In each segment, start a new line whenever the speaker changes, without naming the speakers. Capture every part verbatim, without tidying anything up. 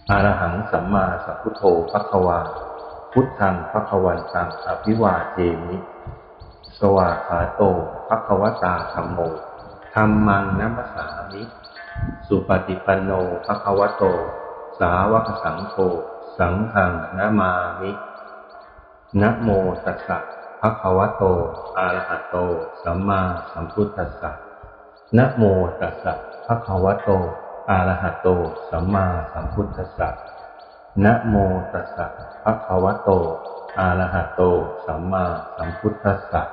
อะระหังสัมมาสัมพุทโธภควาพุทธังภควันตังอภิวาเทมิสวากขาโตภควตาธัมโมธัมมังนัมสสามิสุปฏิปันโนภควโตสาวกสังโฆสังฆังนะมามินะโมตัสสะภะคะวะโตอะระหะโตสัมมาสัมพุทธัสสะนะโมตัสสะภะคะวะโตอะระหะโตสัมมาสัมพุทธัสสะนะโมตัสสะภะคะวะโตอะระหะโตสัมมาสัมพุทธัสสะ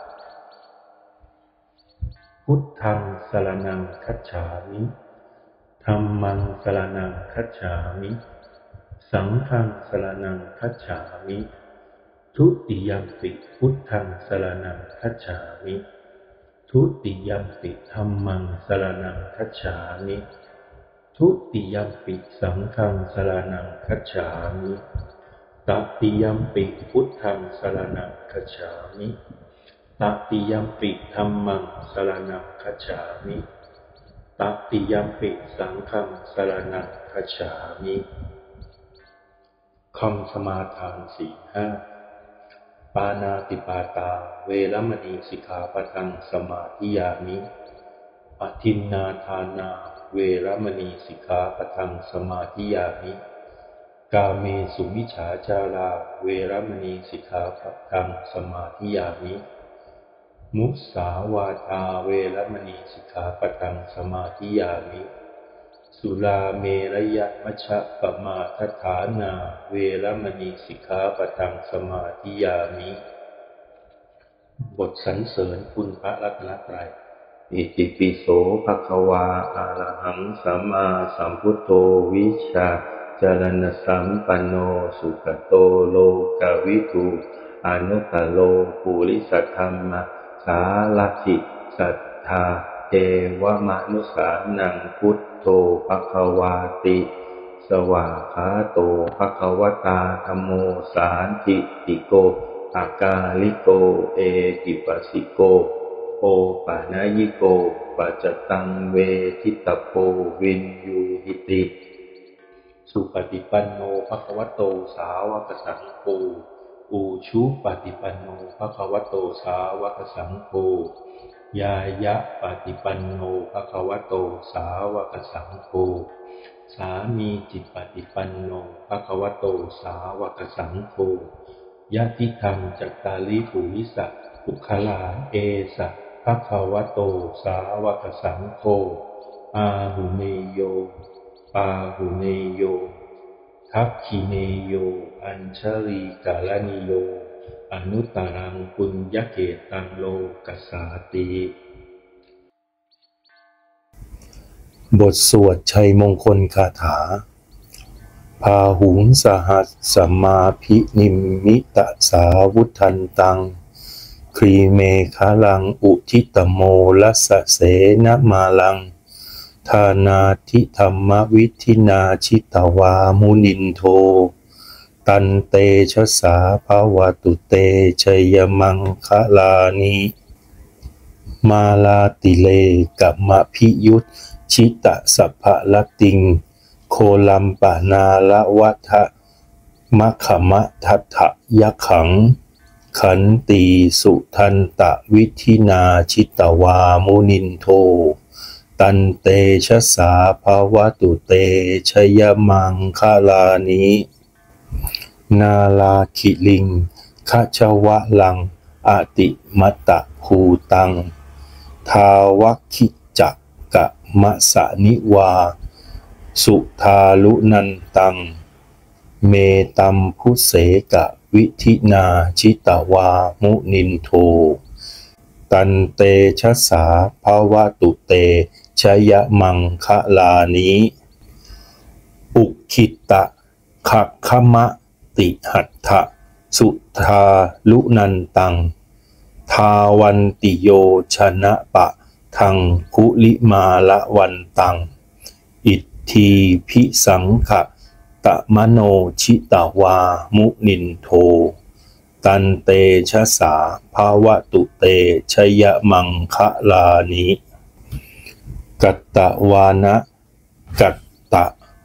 พุทธังสรณังคัจฉามิธัมมังสรณังคัจฉามิสังฆังสรณังคัจฉามิทุติยัมปิพุทธังสรณังคัจฉามิทุติยัมปิธัมมังสรณังคัจฉามิทุติยัมปิสังฆังสรณังคัจฉามิตติยัมปิพุทธังสรณังคัจฉามิตติยัมปิธัมมังสรณังคัจฉามิตติยัมปิสังฆังสรณังคัจฉามิคำสมาทานสี่ห้าปาณาติปาตาเวรมณีสิกขาปะทังสมาธิยามิอทินนาทานาเวรมณีสิกขาปะทังสมาธิยามิกาเมสุมิจฉาจาราเวรมณีสิกขาปะทังสมาธิยามิมุสาวาทาเวรมณีสิกขาปะทังสมาธิยามิสุราเมรยมัชฌะปมาทฐานาเวรมณีสิกขาปะทังสมาธิยามิบทสรรเสริญคุณพระรัตนตรัยอิติปิโสภควาอะระหังสัมมาสัมพุทโธวิชชาจารณสัมปันโนสุขโตโลกวิทูอนุตตโรปุริสธรรมสาลัจิสัทธาเทวมนุสานังพุทโธภควาติสวากขาโตภควตาธัมโมสันทิติโกอากาลิโกเอติปัสสิโกโอปานายิโกปัจจตังเวทิตโพวินยูหิติสุปฏิปันโนภควโตสาวกสังโฆอูชุปฏิปันโนภควโตสาวกสังโฆยายะปฏิปันโนภควโตสาวกสังโฆสามีจิปฏิปันโนภควโตสาวกสังโฆยะทิทังจัตตาริปุริสปุคลาเอสะภควโตสาวกสังโฆอาหุเนโยปาหุเนโยทักขิเนโยอัญชลีกาลนิโยอนุตตรังปุญญเกตังโลกัสสาติบทสวดชัยมงคลคาถาพาหุงสหัสสมาภินิมมิตสาวุธันตังครีเมฆาลังอุทิตโมลัสสะเสนมาลังทานาทิธรรมวิธินาชิตวามุนินโทตันเตชะสาภวตุเตชยมังคะลานิมาลาติเลกัมมะพิยุตชิตะสัพพะละติงโคลัมปะนาละวัฏะมะขมะทัตถะยะขังขันตีสุทันตะวิธินาชิตวามุนินโทตันเตชะสาภวตุเตชยมังคะลานินาลาคิลิงขชวะลังอติมัตตะภูตังทาวัคคิจักกะมะสะนิวาสุทาลุนันตังเมตัมพุเสกะวิธินาชิตวามุนินโทตันเตชะสาภวตุเตชยมังคะลานิอุคิตะขักขมะติหัตถะสุทาลุนันตังทาวันติโยชนะปะทังคุลิมาละวันตังอิทธีพิสังขะตะมโนชิตวามุนินโทตันเตชะสาภวตุเตชยมังคะลานิกัตตวานะกัตตะ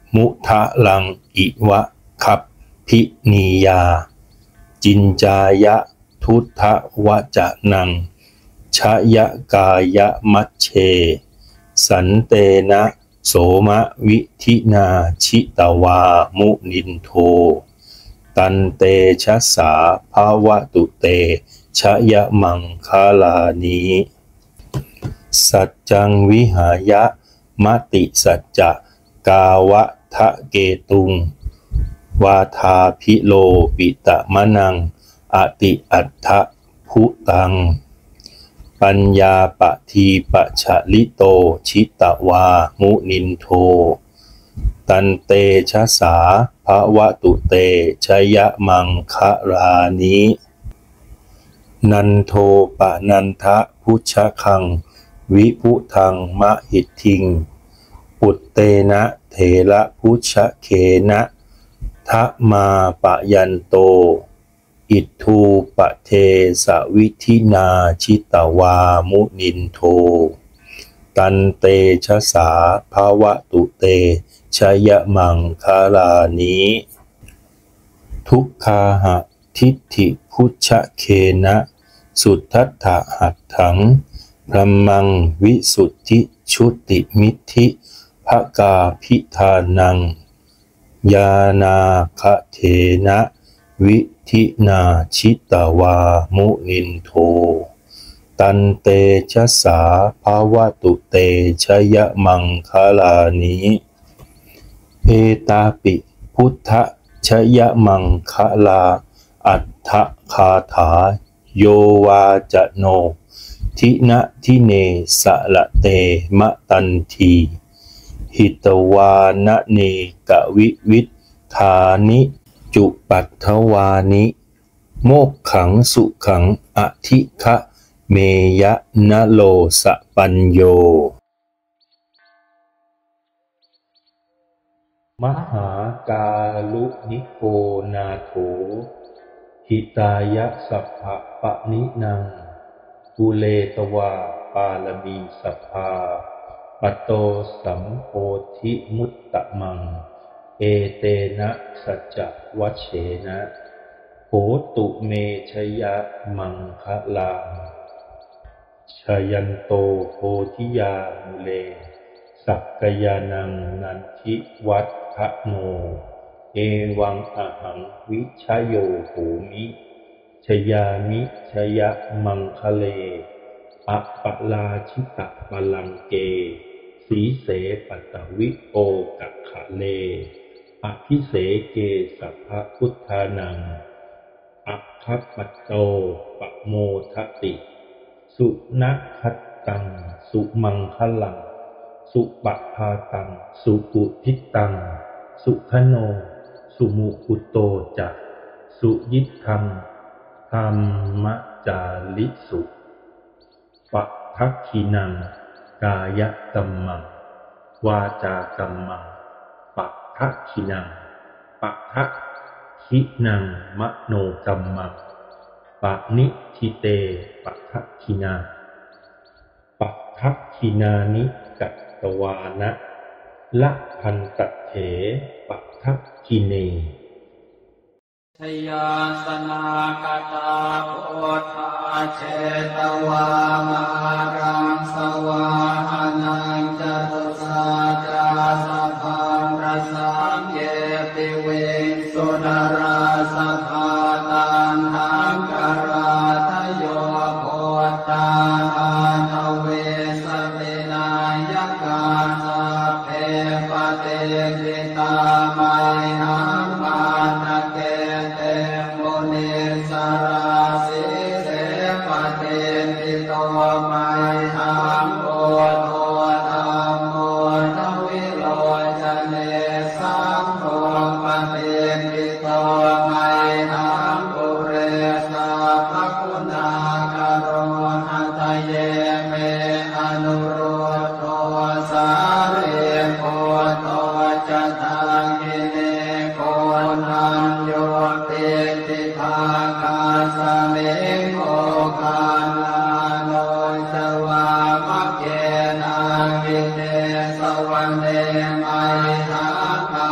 มุทะลังอิวะคัพพินียาจินจายะทุทะวะจะนังชยกายะมัชเชสันเตนะโสมะวิธินาชิตวามุนินโทตันเตชะสาภาวะตุเตชยมังคลานีสัจจังวิหายะมติสัจจะกาวะทะเกตุงวาทาพิโลปิตะมะนังอติอัตถะพุตังปัญญาปะทีปะฉะลิโตชิตวามุนินโทตันเตชะสาภวตุเตชยมังคะรานินันโทปะนันทะพุชะคังวิพุทังมะหิทธิงปุตเตนะเถระพุชะเขนะทะมาปะยันโตอิทูปะเทสวิธินาชิตวามุนินโทตันเตชะสาภาวะตุเตชยมังคาลานิทุกขาหะทิฏฐิพุชะเคนะสุทัฏฐะหัตถังพรมังวิสุทธิชุติมิทธิภกาพิธานังญาณาคะเถนะวิธินาชิตวามุนินโทตันเตชะสาภาวะตุเตชยมังคลานิเอตาปิพุทธชยมังคลาอัฏฐคาถาโยวาจโนทินะทิเนสะละเตมะตันทีหิตวานะเนกวิวิทธานิจุปัฏฐวานิโมกขังสุขังอธิคะเมยะนะโลสะปัญโยมหากาลุนิโกนาโถหิตายะสัพพะปะนินังกุเลตวาปาลมีสัพพาปโตสัมโพธิมุตตะมังเอเตนะสัจจวัชเชนะโหตุเมชยมังคะลาชยันโตโพธิยามุเลสักกยานังนันทิวัฏฐโนเอวังอหังวิชโยโหมิชยามิชยมังคะเลอัปปลาชิตะปลังเกสีเสปัตตวิโอกัคคะเลอภิเสเกสัพพพุทธานังอัคคปัตโตปะโมทติสุนัคัตตังสุมังคลังสุปะพาตังสุปุทิตังสุขโนสุมุขุโตจะสุยิทังธรรมจาริสุปะทักขินังกายกัมมังวาจากัมมังปะทักขินังปะทักขินังมโนกัมมังปะนิทิเตปะทักขินาปะทักขินานิกัตตวานะละพันตเถปะทักขิเน
ชยาสนาคตาพุทธาเชตวามารังสวาหานังจตุสาจาสัพพังรัสสังเยปิเวสุนราสัพพาตังหังกราทโยโพธาอาทเวสเมนายกาสัพเพปเตติตามัยหังมานะเกเตมุนิสราสิเสปเตติโตมัยหังโอโทธัมโมทวิโรจเนสังโฆปเตติโตมัยหังปุเรสาภคุณากโรหัตเยเมอนุโรโทสาเรโพโตจะทังกิเนโกนัญโยเตติภาคาสเมโกกาลาโนจวามะเกนากิเนสวรรเนมัยหาคา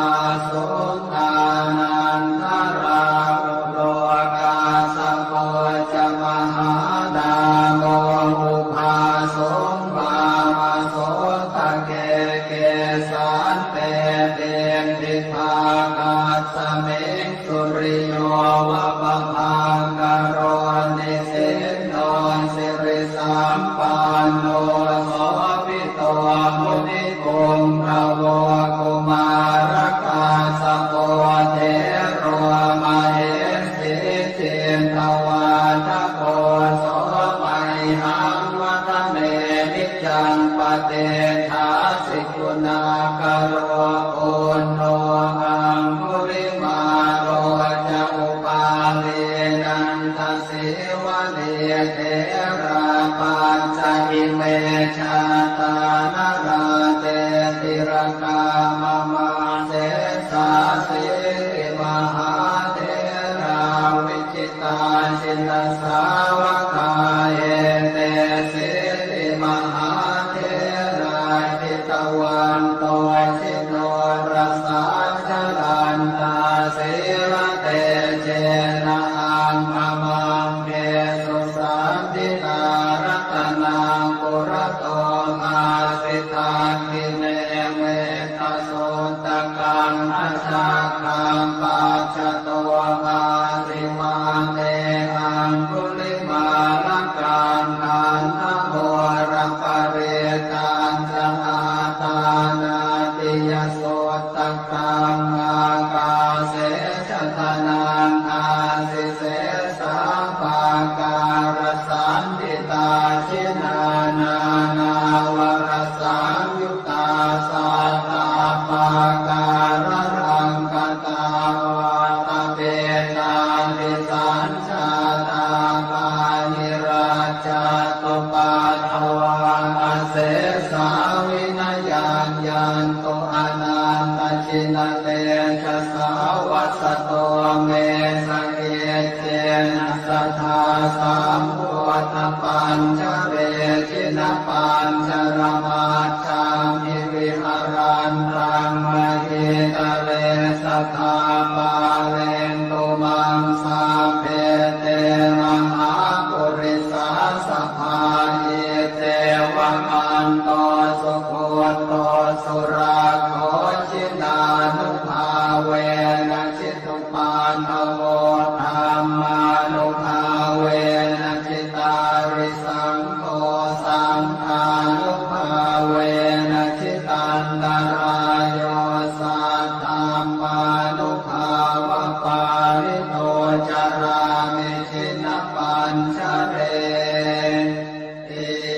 ทโกโสไมหังวัฒเนนิจังปเตถาสิกุณากโรโอโนอังคุริมาโรจะอุปาเรนันทสิวะเนเทราปัญจอิเมชาตานาราเตติรกามมาเสสาสิมหาเทราวิจิตาชินสาวกาเยเตสิมหาเทราจิตวันโตชิโนรสาชลันตาสิรเตเจนะอังอมังเกสุสันติตารัตนาปุระโตมาสิทาคิเนเมตโสตกังอาชาคังปัจจโตมาริมาเตอังคุลิมาลังการนันทโมระปะเรตังสหาตานาติยโสตกังอากาเสชะทนังอาสิเสสาปาการสันติตาชินานา นาวรสังยุตาสาตาปาการรังกตาวาตเปตานิสัญชาตาปานิราชาตุปาทวาเสสาวินยัญญันโตอนันตชินเลชะสาวัสโตเมสเกเจนะสัทธาสัมพุทธปัญจเวชินะปัญจรมาชามิวิหารันตังมหิตะเลสัทธาปาเลนตุมังสาเพเตมหาปุริสาสภาเยเตวะมันโตสุโคโตสุราโคชินานุภาเวนะจิตุปาทโวธรรมานุภาเวนะจิตาริสังโฆสังฆานุภาเวนะจิตันตรายโยสัทธัมมานุภาวะปาริโตจารามิชินะปัญชเรเอ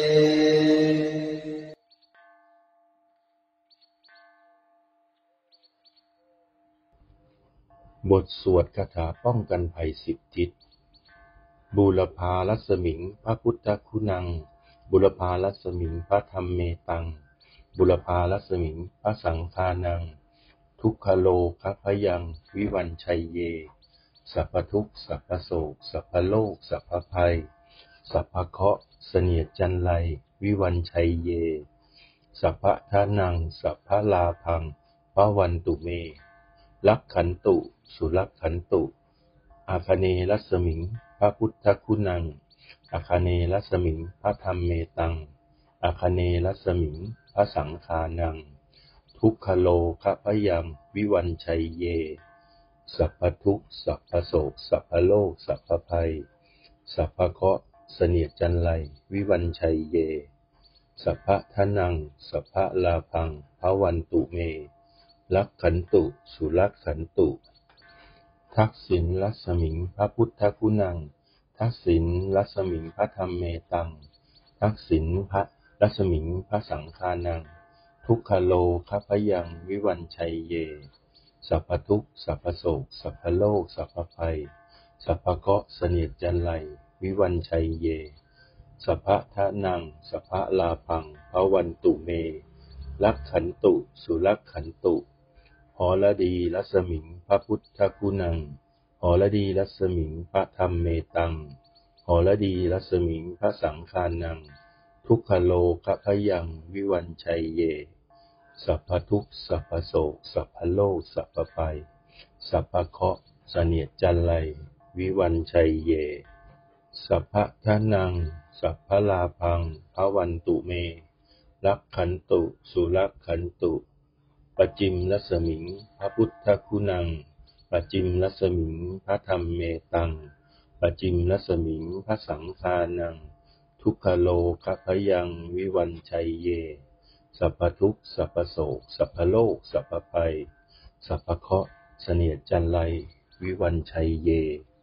บทสวดคาถาป้องกันภัยสิบทิศบูรพารัศมิงพระพุทธคุณังบุรพารัศมิงพระธรรมเมตังบุรพารัศมิงพระสังฆานังทุกขโลคพยังวิวัญชัยเยสัพพทุกข์สัพพโศกสัพพโลกสัพพภัยสัพพเคราะห์เสนียดจันไรวิวัญชัยเยสัพพทานังสัพพลาภังพระวันตุเมลักขันตุสุลักขันตุอาคเนรัศมิงพระพุทธคุณังอาคเนรัศมิงพระธรรมเมตังอาคเนรัศมิงพระสังฆานังทุกขโลคพยังวิวัญชัยเยสัพพทุกข์สัพพโศกสัพพโลกสัพพภัยสัพพเคราะห์เสนียดจันไรวิวัญชัยเยสัพพทานังสัพพลาภังพระวันตุเมลักขันตุสุลักขันตุทักษิณรัศมิงพระพุทธคุณังทักษิณรัศมิงพระธรรมเมตังทักษิณพระรัศมิงพระสังฆานังทุกขโลคพยังวิวัญชัยเยสัพพทุกข์สัพพโศกสัพพโลกสัพพภัยสัพพเคราะห์เสนียดจันไรวิวัญชัยเยสัพพทานังสัพพลาภังพระวันตุเมลักขันตุสุลักขันตุหรดีรัศมิงพระพุทธคุณังหรดีรัศมิงพระธรรมเมตังหรดีรัศมิงพระสังฆานังทุกขโลคพยังวิวัญชัยเยสัพพทุกข์สัพพโศกสัพพโลกสัพพภัยสัพพเคราะห์เสนียดจันไรวิวัญชัยเยสัพพทานังสัพพลาภังพระวันตุเมลักขันตุสุลักขันตุปจิมรัศมิงพระพุทธคุณังปจิมรัศมิงพระธรรมเมตังปจิมรัศมิงพระสังฆานังทุกขโลคพยังวิวัญชัยเยสัพพทุกข์สัพพโศกสัพพโลกสัพพภัยสัพพเคราะห์เสนียดจันไรวิวัญชัยเย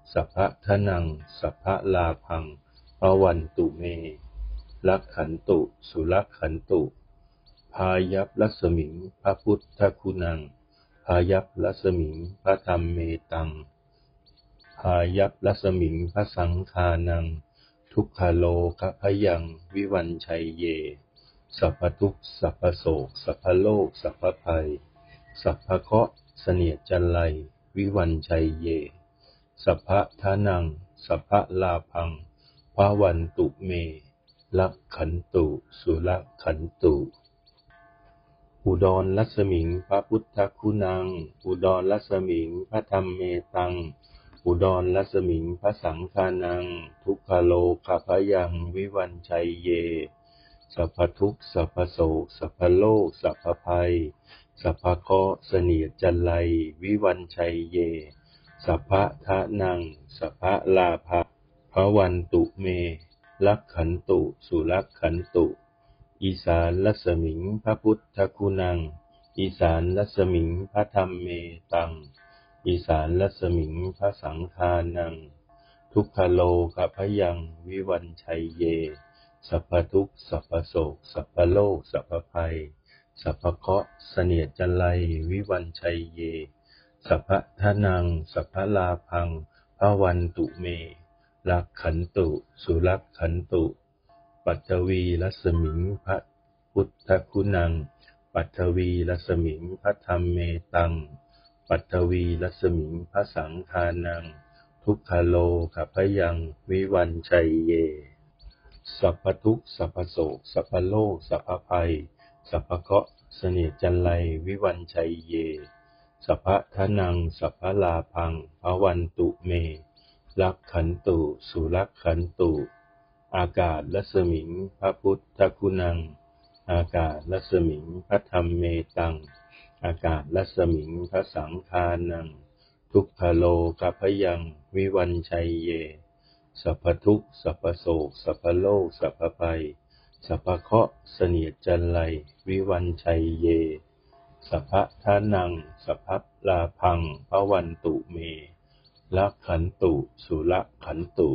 สัพพะทะนังสัพพะลาภังภวันตุเมลักขันตุสุลักขันตุพายัพรัสมิงพระพุทธคุณังพายัพรัสมิงพระธรรมเมตังพายัพรัสมิงพระสังฆานังทุกขโลกพยังวิวัญชัยเยสัพพทุกข์สัพพโศกสัพพโลกสัพพภัยสัพพเคราะห์เสนียดจันไรวิวัญชัยเยสัพพะทานังสัพพะลาภังภวันตุเมลักขันตุสุลักขันตุอุดรรัศมิงพระพุทธคุณังอุดรรัศมิงพระธรรมเมตังอุดรรัศมิงพระสังฆานังทุกขโลกพยังวิวัญชัยเยสัพพทุกข์สัพพโศกสัพพโลกสัพพภัยสัพพเคราะห์เสนียดจันไรวิวัญชัยเยสัพพะทะนังสัพพะลาภะภวันตุเมลักขันตุสุลักขันตุอีสานรัศมิงพระพุทธคุณังอีสานรัศมิงพระธรรมเมตังอีสานรัศมิงพระสังฆานังทุกขโลกพยังวิวัญชัยเยสัพพทุกข์สัพพโศกสัพพโลกสัพพภัยสัพพเคราะห์เสนียดจันไรวิวัญชัยเยสัพพะทะนังสัพพะลาภังภวันตุเมลักขันตุสุลักขันตุปัทวีรัศมิงพระพุทธคุณังปัทวีรัศมิงพระธรรมเมตังปัทวีรัศมิงพระสังฆานังทุกขโลกพยังวิวัญชัยเยสัพพทุกข์สัพพโศกสัพพโลกสัพพภัยสัพพเคราะห์เสนียดจันไรวิวัญชัยเยสัพพะทะนังสัพพะลาภังภวันตุเมลักขันตุสุลักขันตุอากาศรัศมิงพระพุทธคุณังอากาศรัศมิงพระธรรมเมตังอากาศรัศมิงพระสังฆานังทุกขโลกพยังวิวัญชัยเยสัพพทุกข์สัพพโศกสัพพโลกสัพพภัยสัพพเคราะห์เสนียดจันไรวิวัญชัยเยสัพพะทานังสัพพะลาภังภวันตุเมลักขันตุสุลักขันตุ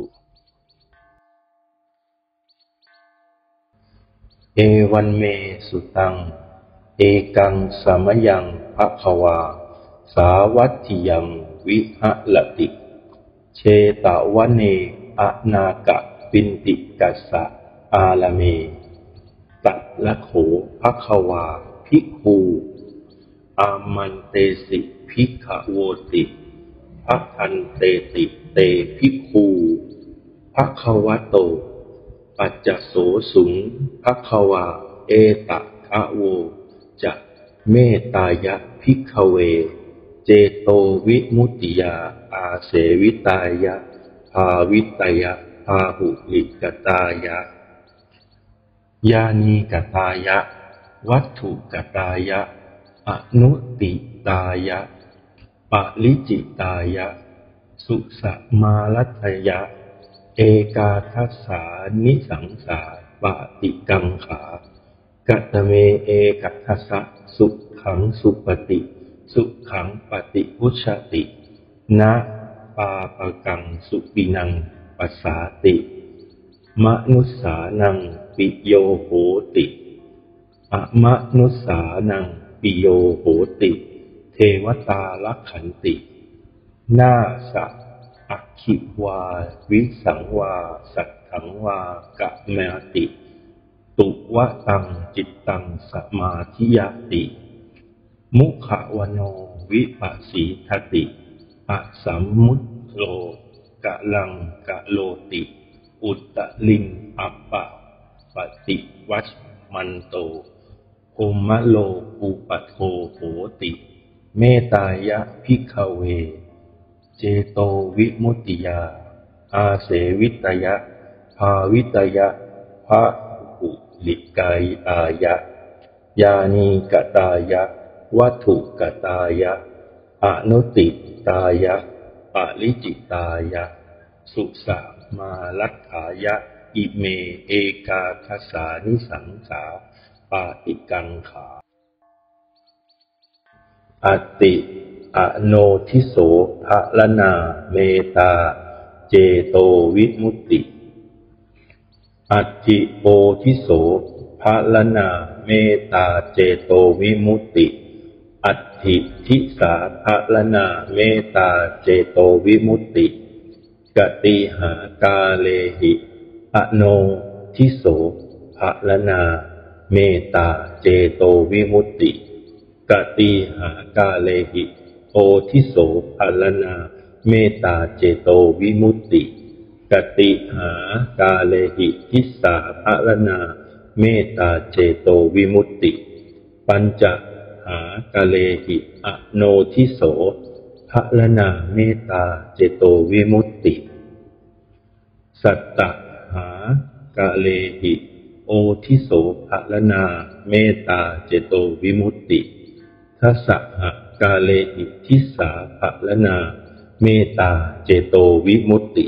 เอวันเมสุตังเอกังสมยังภควาสาวัตถิยังวิหลติเชตวเนอนากะปินติกัสสะอาลเมตัตละโขภควาภิกขุอามันเตสิภิกขโวติภัคันเตติเตภิกขุภควโตปัจจโสสุงภควาเอตทะโวจะเมตตายะภิกขเวเจโตวิมุตติยาอาเสวิตายะภาวิตายะภาหุลิกตายะญาณีกตายะวัตถุกตายะอนุติตายะปริจิตายะสุสมาลัตยะเอกาทัสสานิสังสาปฏิกังขากัตเมเอกทัสสะสุขังสุปฏิสุขังปฏิพุชตินะปาปกังสุปินังปัสสาติมนุสสานังปิโยโหติอมนุสสานังปิโยโหติเทวตาลักขันตินาสะอัคคิวาวิสังวาสัทถังวากะเมติตุวะตังจิตตังสมาธิยติมุขวโนวิปัสสีทติอะสัมมุตโลกะลังกะโลติอุตตลิงอัปปะปฏิวัชมันโตโอมะโลอุปโทโหติเมตายะภิกขเวเจโตวิมุตติยาอาเสวิตายะภาวิตายะภาหุลิกายะญาณีกตายะวัตถุกตายะอนุติตายะปริจิตายะสุสามาลัฏฐายะอิเมเอกาทัสสานิสังสาปาติกังขาอติอโนทิโสภะละนาเมตาเจโตวิมุตติอัตถิโพธิโสภลนาเมตตาเจโตวิมุตติอัตถิทิสาภลนาเมตตาเจโตวิมุตติกติหากาเลหิอโนทิโสภลนาเมตตาเจโตวิมุตติกติหากาเลหิโพธิโสภลนาเมตตาเจโตวิมุตติกติหากาเลหิทิสาภลนาเมตตาเจโตวิมุตติปัญจหากาเลหิอโนทิโสภลนาเมตตาเจโตวิมุตติสัตตหากาเลหิโอทิโสภลนาเมตตาเจโตวิมุตติทัสสะหากาเลหิทิสาภลนาเมตตาเจโตวิมุตติ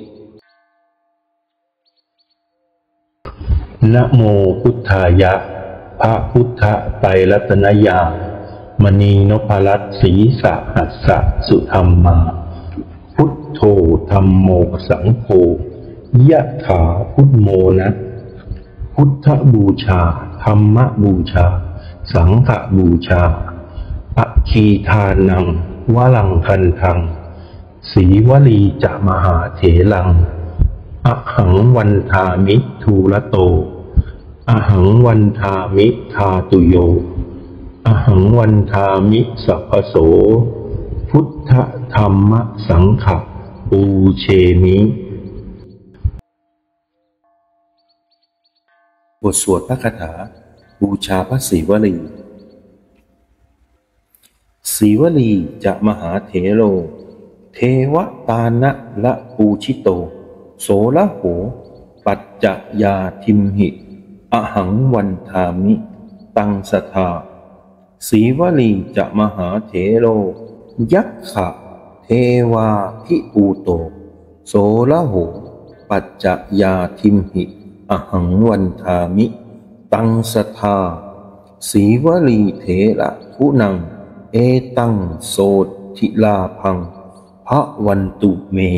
นะโมพุทธายะพระพุทธไตรรัตนญาณมณีนพรัตน์ศรีสะหัสสะสุธรรมาพุทโธธัมโมสังโฆยะถาพุทโมนะพุทธบูชาธัมมบูชาสังฆบูชาอคีทานังวลังคันทังสีวลีจะมหาเถลังอหังวันทามิทูละโตอหังวันทามิทาตุโยอหังวันทามิสัพพโสพุทธธัมมสังฆปูเชมิ
บทสวดพระคาถาบูชาพระศรีวลีศรีวลีจะมหาเถโรเทวตานะละปูชิโตโสละโหปัจจยาทิมหิอหังวันทามิตังสทาศรีวลีจะมหาเถโรยักขะเทวาภิปูโตโสละโหปัจจยาทิมหิอหังวันทามิตังสทาศรีวลีเถระผู้นังเอตังโสทิลาพังพระวันตุเม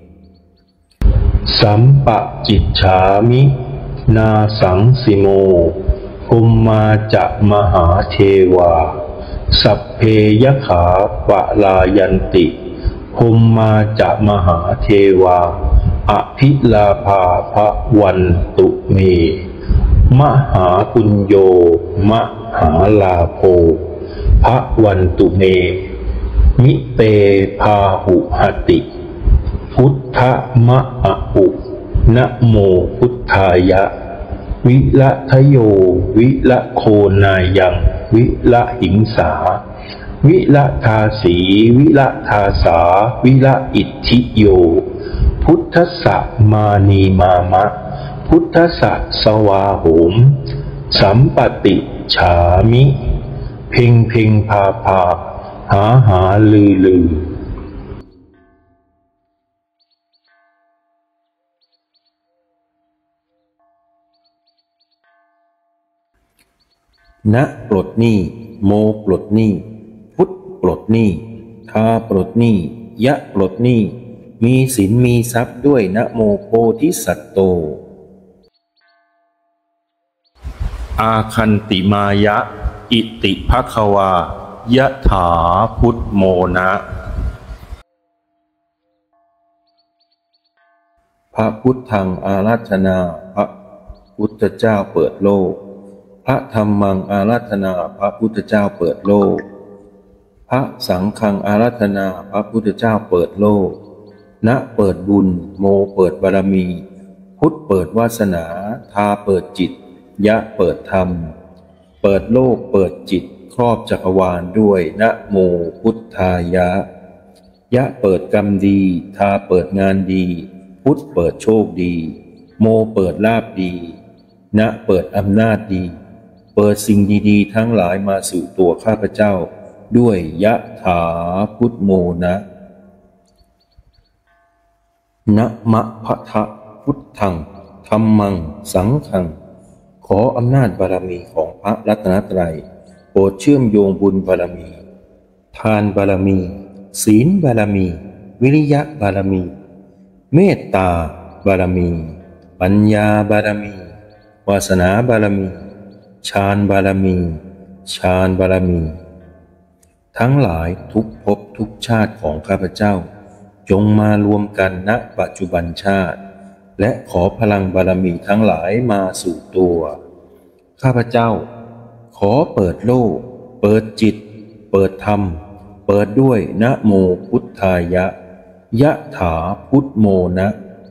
สัมปะจิตฉามินาสังสิโมภูมมาจะมหาเทวาสัพเพยขาปะลายันติภูมมาจะมหาเทวาอภิลาภาภวันตุเมมหาปุญโยมหาลาโภภวันตุเมมิเตพาหุหติพุทธมะอะอุนะโมพุทธายะวิละทโยวิละโคนายังวิละหิงสาวิละทาสีวิละทาสาวิละอิทธิโยพุทธัสสะมานีมามะพุทธัสสะสวาโหมสัมปติฉามิเพ่งเพ่งพาพาหาหาลือลือ
นะปลดหนี้โมปลดหนี้พุทธปลดหนี้ทาปลดหนี้ยะปลดหนี้มีศีลมีทรัพย์ด้วยนะโมโพธิสัตโต
อาคันติมายะอิติภควายะถาพุทโมนะ
พระพุทธังอาราธนาพระพุทธเจ้าเปิดโลกพระธัมมังอาราธนาพระพุทธเจ้าเปิดโลกพระสังฆังอาราธนาพระพุทธเจ้าเปิดโลกนะเปิดบุญโมเปิดบารมีพุทธเปิดวาสนาทาเปิดจิตยะเปิดธรรมเปิดโลกเปิดจิตครอบจักรวาลด้วยนะโมพุทธายะยะเปิดกรรมดีทาเปิดงานดีพุทธเปิดโชคดีโมเปิดลาภดีนะเปิดอำนาจดีเปิดสิ่งดีๆทั้งหลายมาสู่ตัวข้าพเจ้าด้วยยะถาพุทโมนะนะมะพะทะพุทธังธัมมังสังฆังขออำนาจบารมีของพระรัตนตรัยโปรดเชื่อมโยงบุญบารมีทานบารมีศีลบารมีวิริยะบารมีเมตตาบารมีปัญญาบารมีวาสนาบารมีฌานบารมีฌานบารมีทั้งหลายทุกภพทุกชาติของข้าพเจ้าจงมารวมกันณปัจจุบันชาติและขอพลังบารมีทั้งหลายมาสู่ตัวข้าพเจ้าขอเปิดโลกเปิดจิตเปิดธรรมเปิดด้วยนะโมพุทธายะยะถาพุทโมนะ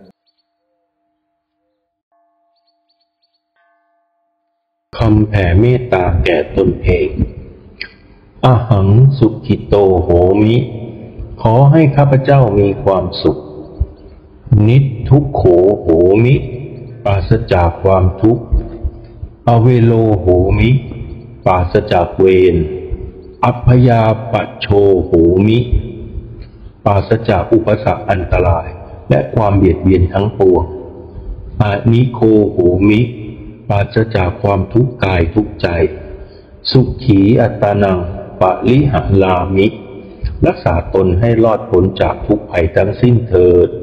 คำแผ่เมตตาแก่ตนเองอหังสุขิโตโหมิขอให้ข้าพเจ้ามีความสุขนิทุกโขโหมิปราศจากความทุกข์อเวโลโหมิปราศจากเวรอัพยาปัชโชโหมิปราศจากอุปสรรคอันตรายและความเบียดเบียนทั้งปวงอานิโคโหมิปราศจากความทุกข์กายทุกข์ใจสุขีอัตตานังปะลิหลามิรักษาตนให้รอดพ้นจากทุกภัยทั้งสิ้นเถิด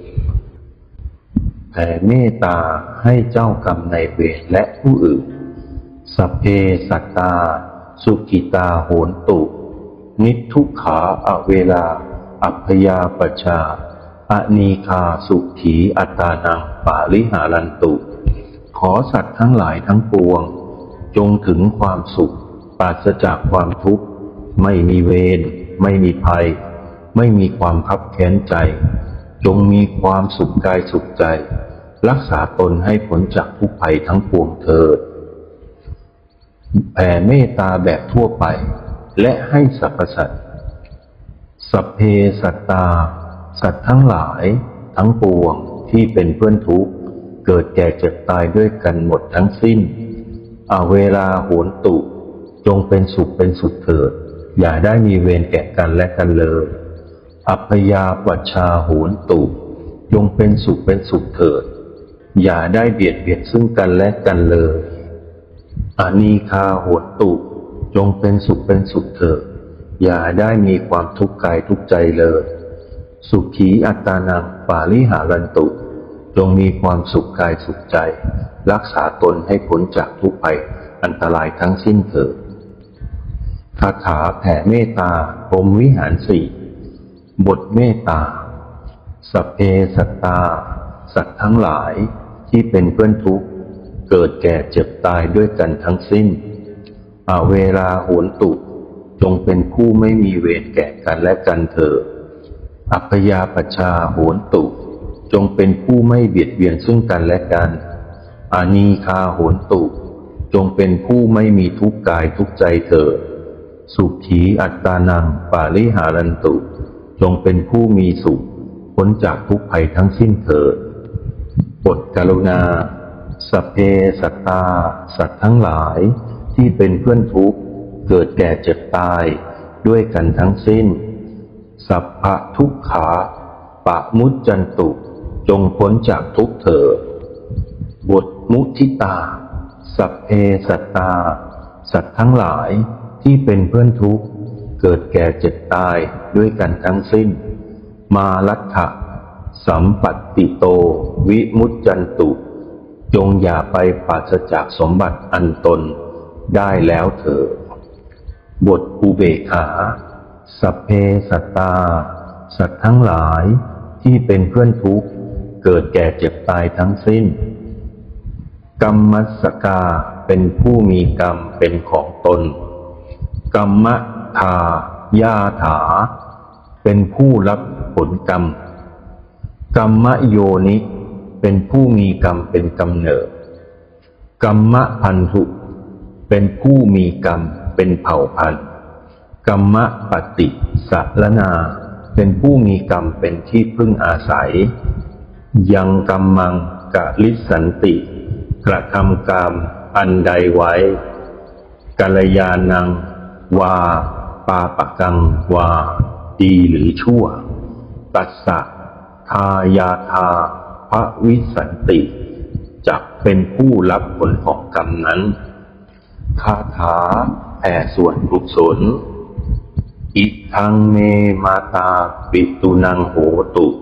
แผ่เมตตาให้เจ้ากรรมนายเวรและผู้อื่นสัพเพสัตตาสุขิตาโหนตุนิทุกขาอเวลาอัพยาปชาอนีคาสุขีอัตตานังปาลิหารันตุขอสัตว์ทั้งหลายทั้งปวงจงถึงความสุขปราศจากความทุกข์ไม่มีเวรไม่มีภัยไม่มีความคับแค้นใจจงมีความสุขกายสุขใจรักษาตนให้พ้นจากทุกภัยทั้งปวงเถิดแผ่เมตตาแบบทั่วไปและให้สรรพสัตว์สัพเพสัตตาสัตว์ทั้งหลายทั้งปวงที่เป็นเพื่อนทุกข์เกิดแก่เจ็บตายด้วยกันหมดทั้งสิ้นอเวลาโหนตุจงเป็นสุขเป็นสุขเถิดอย่าได้มีเวรแก่กันและกันเลยอัพยาปัชชาโหนตุจงเป็นสุขเป็นสุขเถิดอย่าได้เบียดเบียนซึ่งกันและกันเลยอานีคาโหนตุจงเป็นสุขเป็นสุขเถิดอย่าได้มีความทุกข์กายทุกข์ใจเลยสุขีอัตตานังปาลิหารันตุจงมีความสุขกายสุขใจรักษาตนให้พ้นจากทุกภัยอันตรายทั้งสิ้นเถิดคาถาแผ่เมตตาพรหมวิหารสี่บทเมตตาสัพเพสัตตาสัตว์ทั้งหลายที่เป็นเพื่อนทุกข์เกิดแก่เจ็บตายด้วยกันทั้งสิ้นอเวลาโหนตุจงเป็นผู้ไม่มีเวรแก่กันและกันเถิดอัพยาปชาโหนตุจงเป็นผู้ไม่เบียดเบียนซึ่งกันและกันอานีคาโหนตุจงเป็นผู้ไม่มีทุกข์กายทุกข์ใจเถิดสุขีอัตตานังปาลิหารันตุจงเป็นผู้มีสุขพ้นจากทุกภัยทั้งสิ้นเถิดบทกรุณาสัพเพสัตตาสัตว์ทั้งหลายที่เป็นเพื่อนทุกข์เกิดแก่เจ็บตายด้วยกันทั้งสิ้นสัพพะทุกขาปะมุจจันตุจงพ้นจากทุกข์เถิดบทมุทิตาสัพเพสัตตาสัตว์ทั้งหลายที่เป็นเพื่อนทุกข์เกิดแก่เจ็บตายด้วยกันทั้งสิ้นมาลัทธะสัมปัตติโตวิมุจจันตุจงอย่าไปปราศจากสมบัติอันตนได้แล้วเถิดบทอุเบกขาสัพเพสัตตาสัตว์ทั้งหลายที่เป็นเพื่อนทุกข์เกิดแก่เจ็บตายทั้งสิ้นกัมมัสสกาเป็นผู้มีกรรมเป็นของตนกัมมะทายาถาเป็นผู้รับผลกรรมกัมมะโยนิเป็นผู้มีกรรมเป็นกำเนิดกัมมะพันธุเป็นผู้มีกรรมเป็นเผ่าพันธุ์กัมมะปฏิสัลนาเป็นผู้มีกรรมเป็นที่พึ่งอาศัยยังกัมมังกะลิสันติกระทำกรรมอันใดไว้กัลยาณังวาปาปกังวาดีหรือชั่วตัสสะทายาทาภวิสันติจักเป็นผู้รับผลของกรรมนั้นคาถาแผ่ส่วนกุศลอิทังเมมาตาปิตุนังโหตุ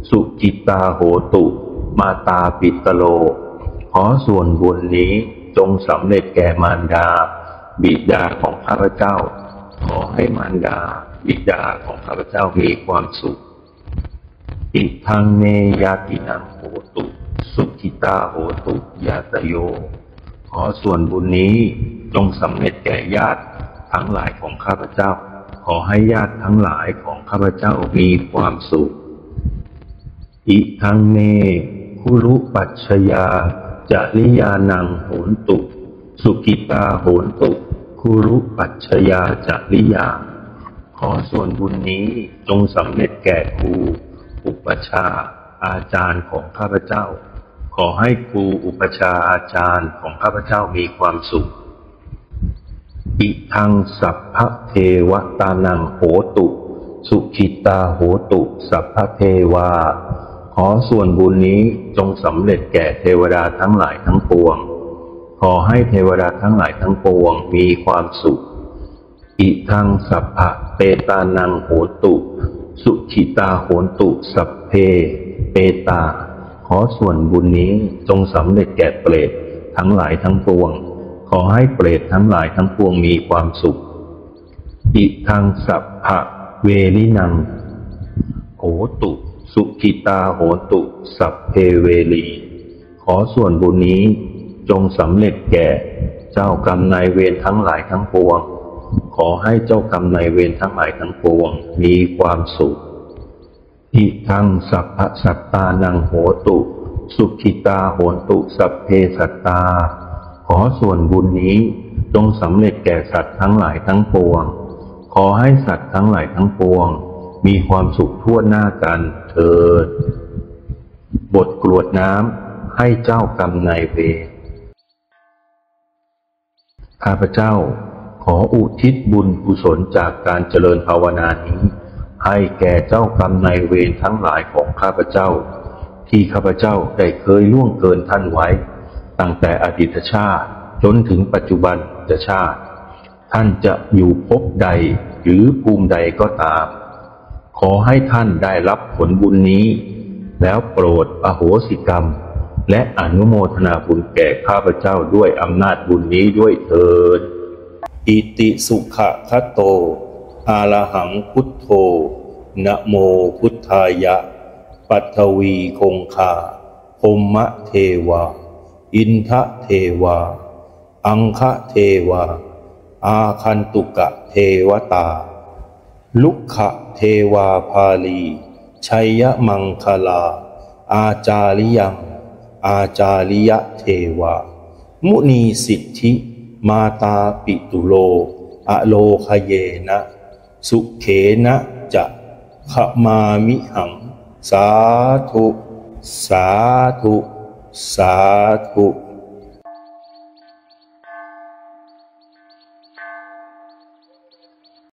สุจิตาโหตุมาตาปิตโลขอส่วนบุญนี้จงสำเร็จแก่มารดาบิดาของข้าพเจ้าขอให้มารดาบิดาของข้าพเจ้ามีความสุขอิทังเนยาตินังโหตุสุขิตาโหตุยาตโยขอส่วนบุญนี้จงสำเร็จแก่ญาติทั้งหลายของข้าพเจ้าขอให้ญาติทั้งหลายของข้าพเจ้ามีความสุขอิทังเมคุรุปัชชยาจริยานังโหนตุสุขิตาโหนตุคุรุปัชชยาจริยาขอส่วนบุญนี้จงสำเร็จแก่ครูอุปชาอาจารย์ของข้าพเจ้าขอให้ครูอุปชาอาจารย์ของข้าพเจ้ามีความสุขอิทังสัพพเทวตานังโหตุสุขิตาโหตุสัพพเทวาขอส่วนบุญนี้จงสำเร็จแก่เทวดาทั้งหลายทั้งปวงขอให้เทวดาทั้งหลายทั้งปวงมีความสุขอิทังสัพพะเปตานังโหตุสุขิตาโหตุสัพเพเปตาขอส่วนบุญนี้จงสำเร็จแก่เปรตทั้งหลายทั้งปวงขอให้เปรตทั้งหลายทั้งปวงมีความสุขอิทังสัพพะเวลินังโหตุสุขิตาโหตุสัพเพเวลีขอส่วนบุญนี้จงสำเร็จแก่เจ้ากรรมนายเวรทั้งหลายทั้งปวงขอให้เจ้ากรรมนายเวรทั้งหลายทั้งปวงมีความสุขอิทังสัพพสัตตานังโหตุสุขิตาโหตุสัพเพสัตตาขอส่วนบุญนี้จงสำเร็จแก่สัตว์ทั้งหลายทั้งปวงขอให้สัตว์ทั้งหลายทั้งปวงมีความสุขทั่วหน้ากันเถิดบทกรวดน้ำให้เจ้ากรรมนายเวรข้าพเจ้าขออุทิศบุญกุศลจากการเจริญภาวนานี้ให้แก่เจ้ากรรมนายเวรทั้งหลายของข้าพเจ้าที่ข้าพเจ้าได้เคยล่วงเกินท่านไว้ตั้งแต่อดีตชาติจนถึงปัจจุบันชาติท่านจะอยู่ภพใดหรือภูมิใดก็ตามขอให้ท่านได้รับผลบุญนี้แล้วโปรดอโหสิกรรมและอนุโมทนาบุญแก่ข้าพเจ้าด้วยอำนาจบุญนี้ด้วยเถิดอิติสุขะคโตอะระหังพุทโธนะโมพุทธายะปัทวีคงคาพรหมเทวาอินทเทวาอังคเทวาอาคันตุกะเทวตาลุกขเทวาภาลีชัยมังคลาอาจาริยังอาจาริยเทวามุนีสิทธิมาตาปิตุโลอโลคเยนะสุเขนะจะขมามิหังสาธุสาธุสาธุ